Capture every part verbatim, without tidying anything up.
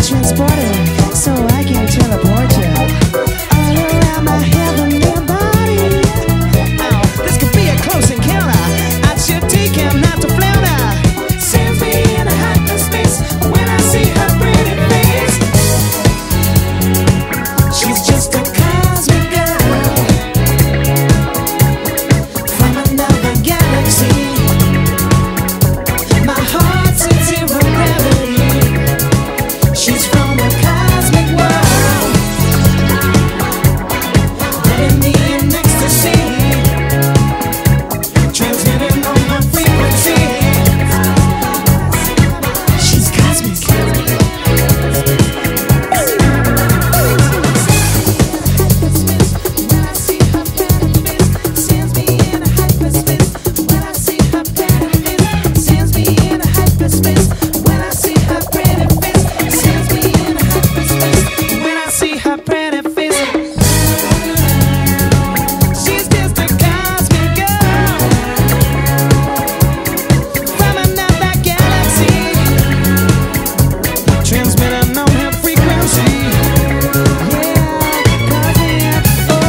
transported, so I can teleport you all around my heavenly body. Now, this could be a close encounter. I should take him not to flounder. Sends me in a hyperspace when I see her pretty face. She's just a cosmic girl from another galaxy. My heart's in zero gravity. She's from a cosmic world, letting me in ecstasy, transmitting on my frequency. She's cosmic. Sends me in a hyperspace when I see her pretty face. Sends me in a hyperspace when I see her pretty face. Sends me in a hyperspace when I see her pretty face. She's just a cosmic girl from another galaxy, transmitting on her frequency. Yeah, cosmic.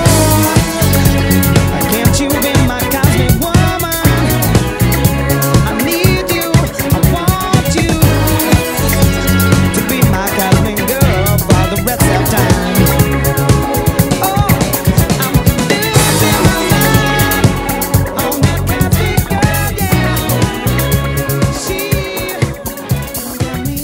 Oh, can't you be my cosmic woman? I need you, I want you to be my cosmic girl for the rest of time. Oh, I'm losing my mind on that cosmic girl, yeah. She got me.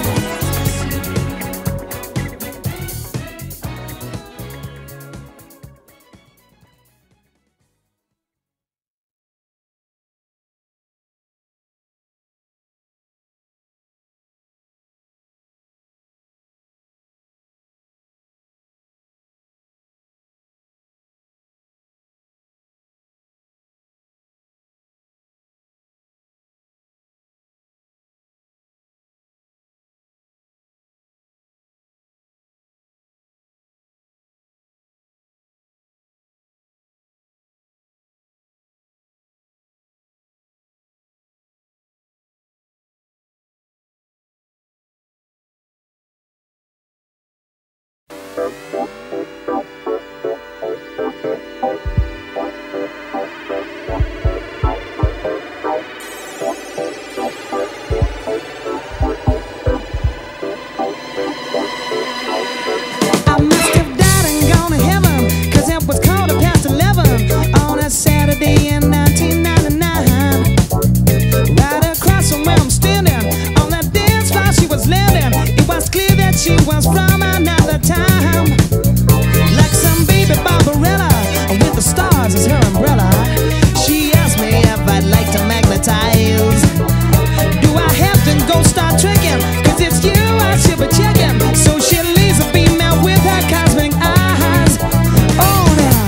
I must have died and gone to heaven, 'cause it was quarter past eleven on a Saturday in nineteen ninety-nine. Right across from where I'm standing, on that dance floor she was landing. It was clear that she was from another time, like some baby Barbarella with the stars as her umbrella. She asked me if I'd like to magnetize. Do I have to go start trekking? 'Cause it's you I should be checking. So she laser beamed out with her cosmic eyes. Oh, now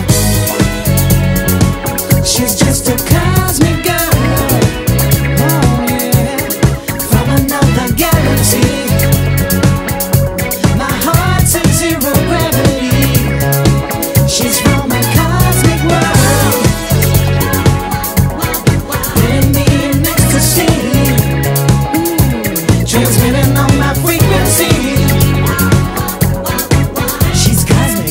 she's just a cosmic girl. Oh, yeah, from another galaxy. My heart's in zero gravity. She's from a cosmic world, letting me in ecstasy, transmitting on my frequency. She's cosmic.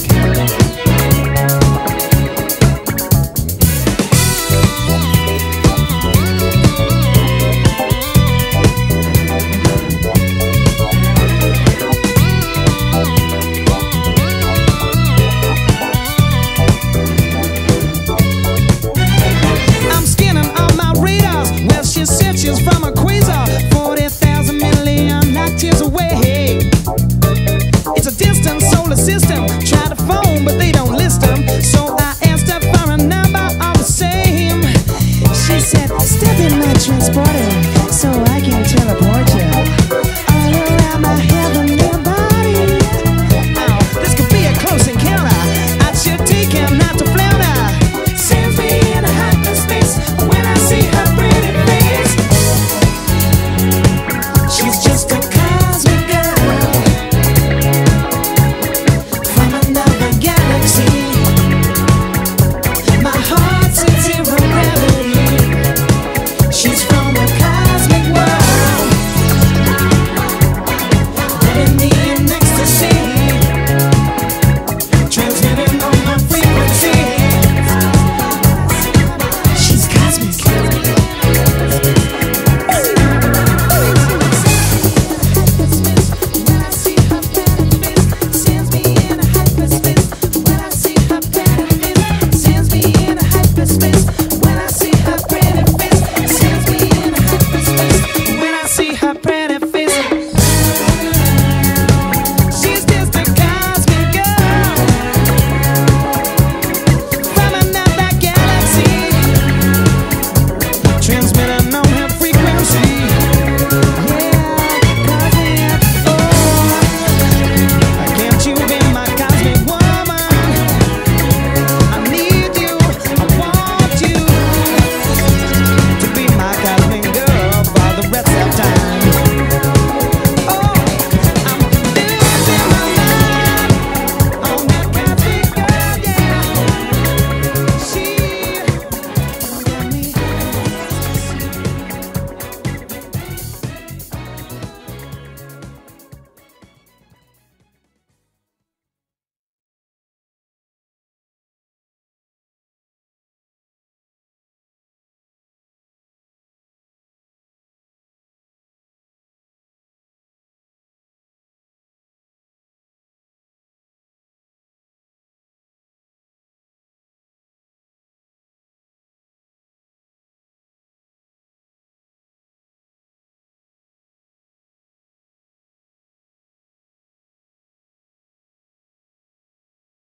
I'm scanning all my radars. Well, she said she's from a quasar, forty thousand million light years away. It's a distant solar system. Try to phone, but they don't list them. So I asked her for a number all the same. She said, step in my transporter,